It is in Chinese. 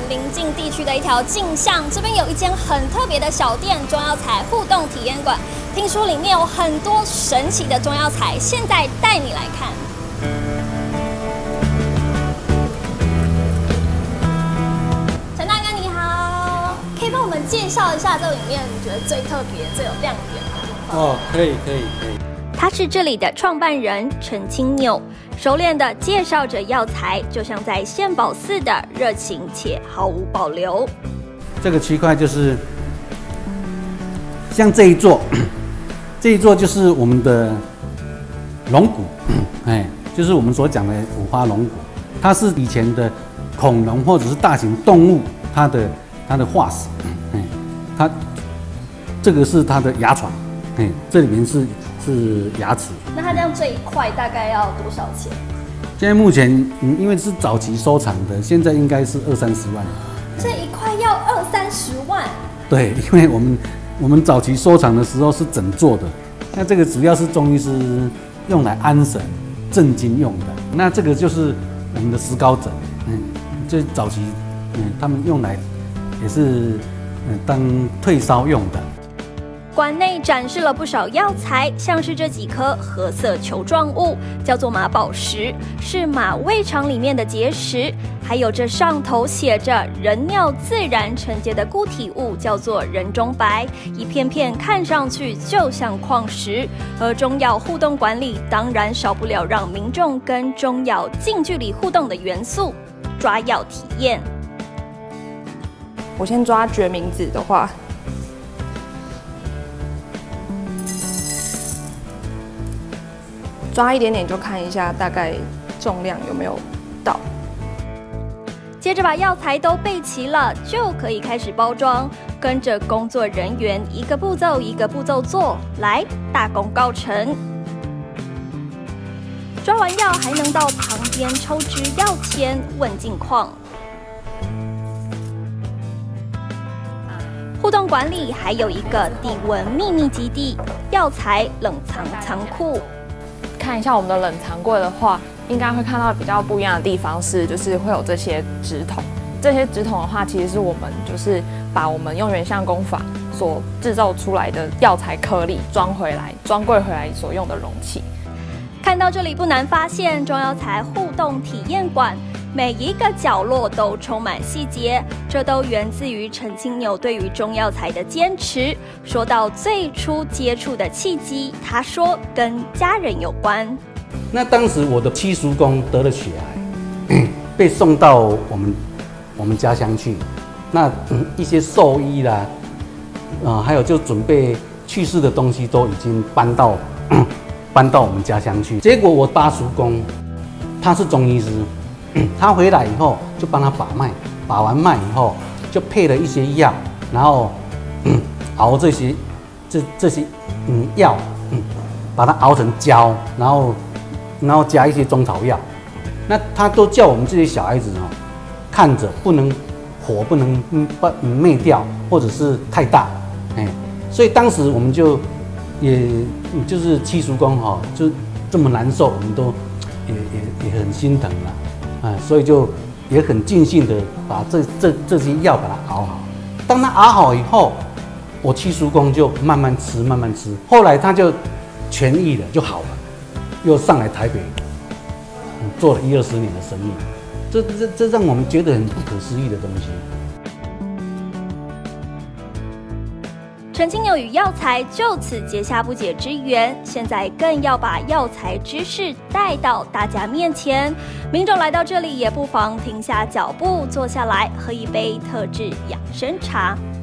临近地区的一条径巷，这边有一间很特别的小店——中药材互动体验馆。听说里面有很多神奇的中药材，现在带你来看。陈大哥你好，可以帮我们介绍一下这里面你觉得最特别、最有亮点的地方？ 哦，可以。 他是这里的创办人陈清纽，熟练地介绍着药材，就像在献宝似的热情且毫无保留。 这个区块就是像这一座，这一座就是我们的龙骨，就是我们所讲的五花龙骨，它是以前的恐龙或者是大型动物它的化石，它这个是它的牙床，这里面是牙齿。 那它这样这一块大概要多少钱？ 现在目前，因为是早期收藏的，现在应该是20-30万。 这一块要20-30万？ 对，因为我们早期收藏的时候是整座的，那这个主要是中医师用来安神、镇惊用的。那这个就是我们的石膏枕，这早期，他们用来也是当退烧用的。 馆内展示了不少药材，像是这几颗褐色球状物，叫做马宝石，是马胃肠里面的结石；还有这上头写着人尿自然沉结的固体物，叫做人中白，一片片看上去就像矿石。而中药互动馆里当然少不了让民众跟中药近距离互动的元素——抓药体验。 我先抓决明子的话。抓一点点就看一下大概重量有没有到， 接着把药材都备齐了，就可以开始包装。跟着工作人员一个步骤一个步骤做，来大功告成。抓完药还能到旁边抽支药签问近况。互动馆里还有一个地文秘密基地——药材冷藏仓库。 看一下我们的冷藏柜的话，应该会看到比较不一样的地方是，就是会有这些纸筒。这些纸筒的话，其实是我们就是把我们用原相工法所制造出来的药材颗粒装柜回来所用的容器。 看到这里不难发现，中药材互动体验馆每一个角落都充满细节，这都源自于陈清纽对于中药材的坚持。说到最初接触的契机，他说跟家人有关。 那当时我的七叔公得了血癌，被送到我们家乡去。那一些兽医啦，还有就准备去世的东西都已经搬到我们家乡去。结果我八叔公他是中医师。他回来以后就帮他把脉，把完脉以后就配了一些药，然后熬这些药，把它熬成胶，然后加一些中草药。那他都叫我们这些小孩子看着不能火不能灭掉，或者是太大，所以当时我们就也就是七叔公就这么难受，我们都也很心疼了。所以就也很尽兴的把这些药把它熬好。当它熬好以后，我七叔公就慢慢吃。后来他就痊愈了，就好了，又上来台北，做了10-20年的生意。这让我们觉得很不可思议的东西。 陈清纽与药材就此结下不解之缘，现在更要把药材知识带到大家面前。民众来到这里也不妨停下脚步，坐下来喝一杯特制养生茶。